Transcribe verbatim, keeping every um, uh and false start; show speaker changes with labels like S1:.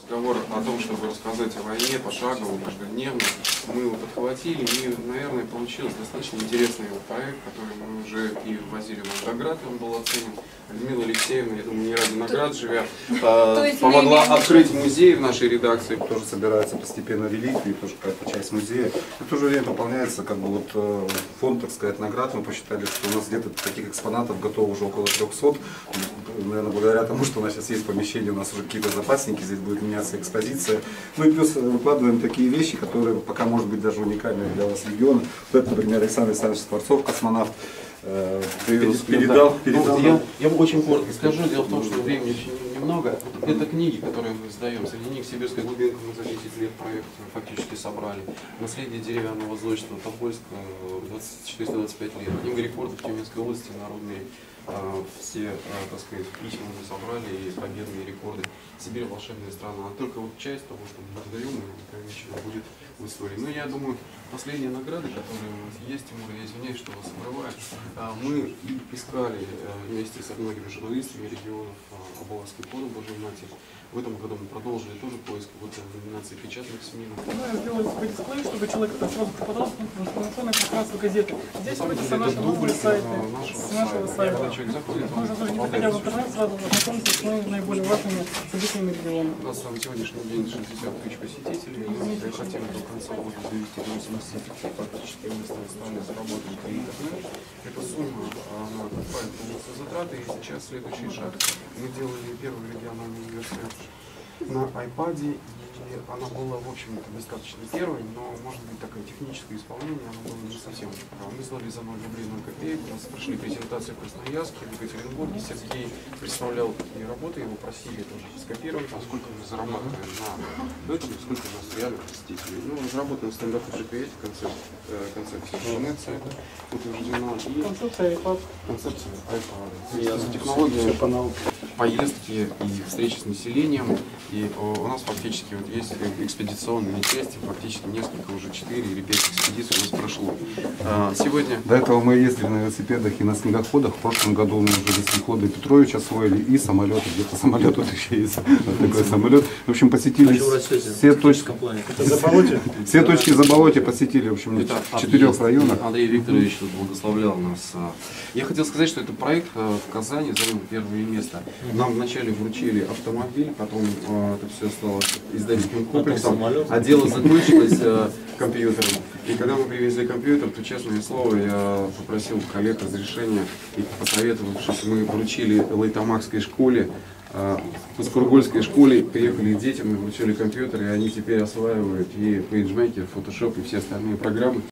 S1: разговор о том, чтобы рассказать о войне пошагово, каждодневно, мы его подхватили, и, наверное, получился достаточно интересный проект, который мы уже и возили в Волгоград, и он был оценен. Людмила Алексеевна, я думаю, не ради наград живя, э, помогла открыть музей в нашей редакции.
S2: Тоже собирается постепенно реликвии, тоже какая-то часть музея. И в то же время пополняется как бы вот э, фонд, так сказать, наград. Мы посчитали, что у нас где-то таких экспонатов готово уже около трёхсот. Наверное, благодаря тому, что у нас сейчас есть помещение, у нас уже какие-то запасники, здесь будет меняться экспозиция. Ну и плюс выкладываем такие вещи, которые пока, может быть, даже уникальные для вас региона. Вот это, например, Александр Александрович Скворцов, космонавт, э, привез, передал. передал
S1: ну, я, я очень коротко скажу. Дело в том, что времени очень немного. Это книги, которые мы издаем. Среди них «Сибирская глубинка» мы за десять лет проект фактически собрали. «Наследие деревянного зодчества» Тобольск четыреста двадцать пять лет. Книга рекордов Тюменской области народные. Все, так сказать, письма мы собрали и победные рекорды. Сибирь волшебная страна. А только вот часть того, что мы раздаем, конечно, будет в истории. Но я думаю, последние награды, которые у нас есть, Тимур, я извиняюсь, что вас обрываю, мы искали вместе со многими журналистами регионов Оболонской коды Божьей Матери. В этом году мы продолжили тоже поиск вот номинации печатных СМИ.
S3: Мы сделали такой дисплей, чтобы человек сразу попадал в информационное пространство газеты. Здесь будет со нашего сайта. С нашего сайта. Можно тоже, не заходя в интернет, сразу ознакомиться с наиболее важными событиями региона.
S1: У нас на сегодняшний день шестьдесят тысяч посетителей. Мы хотим до конца года довести до восьмидесяти. Фактически мы стали заработать три интернет. Эта сумма, она окупает полностью затраты. И сейчас следующий шаг. Мы делали первый региональный университет на айпаде, и она была, в общем-то, достаточно первой, но, может быть, такое техническое исполнение, оно было не совсем очень правильно. Мы сделали за ноль рублей ноль копеек, у нас прошли презентации в Красноярске, в Екатеринбурге. Сергей представлял такие работы, его просили тоже скопировать, а сколько мы зарабатываем на этом, сколько у нас реально посетителей. Ну, разработан стандарт джи пи эс, концепт, концепция интернет-сайта утверждена, и
S3: концепция iPad.
S1: Концепция iPad. И технология поездки и встречи с населением. И у нас фактически вот есть экспедиционные части, фактически несколько, уже четыре или пять экспедиций у нас прошло. Сегодня...
S2: До этого мы ездили на велосипедах и на снегоходах. В прошлом году мы уже вездеходы Петрович освоили и самолеты. Где-то самолет вот еще есть. Вот такой самолет. В общем, посетили все точки. Все точки Заболотья посетили, в общем, в четырех районах.
S1: Андрей Викторович тут благословлял нас. Я хотел сказать, что этот проект в Казани занял первое место. Нам вначале вручили автомобиль, потом это все стало издательским комплексом, а дело закончилось компьютером. И когда мы привезли компьютер, то, честное слово, я попросил коллег разрешения, и посоветовавшись, мы вручили Лайтамакской школе, в Скургульской школе приехали дети, мы вручили компьютер, и они теперь осваивают и PageMaker, Photoshop и все остальные программы.